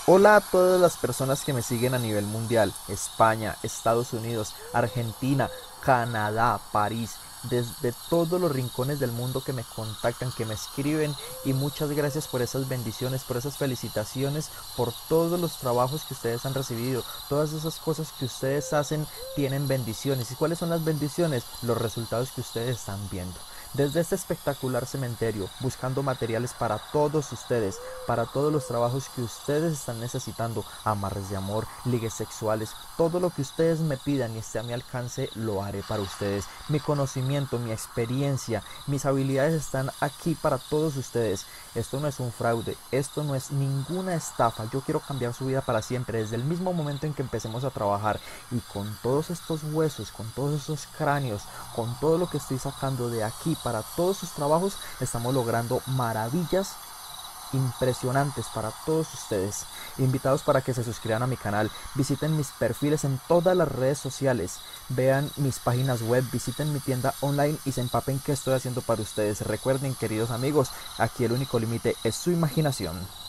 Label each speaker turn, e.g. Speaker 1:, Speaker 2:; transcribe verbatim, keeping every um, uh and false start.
Speaker 1: Hola a todas las personas que me siguen a nivel mundial, España, Estados Unidos, Argentina, Canadá, París, desde todos los rincones del mundo que me contactan, que me escriben, y muchas gracias por esas bendiciones, por esas felicitaciones, por todos los trabajos que ustedes han recibido, todas esas cosas que ustedes hacen tienen bendiciones. ¿Y cuáles son las bendiciones? Los resultados que ustedes están viendo. Desde este espectacular cementerio, buscando materiales para todos ustedes, para todos los trabajos que ustedes están necesitando, amarres de amor, ligues sexuales, todo lo que ustedes me pidan y esté a mi alcance, lo haré para ustedes. Mi conocimiento, mi experiencia, mis habilidades están aquí para todos ustedes. Esto no es un fraude, esto no es ninguna estafa. Yo quiero cambiar su vida para siempre, desde el mismo momento en que empecemos a trabajar. Y con todos estos huesos, con todos estos cráneos, con todo lo que estoy sacando de aquí para todos sus trabajos, estamos logrando maravillas impresionantes para todos ustedes. Invitados para que se suscriban a mi canal, visiten mis perfiles en todas las redes sociales, vean mis páginas web, visiten mi tienda online y se empapen qué estoy haciendo para ustedes. Recuerden, queridos amigos, aquí el único límite es su imaginación.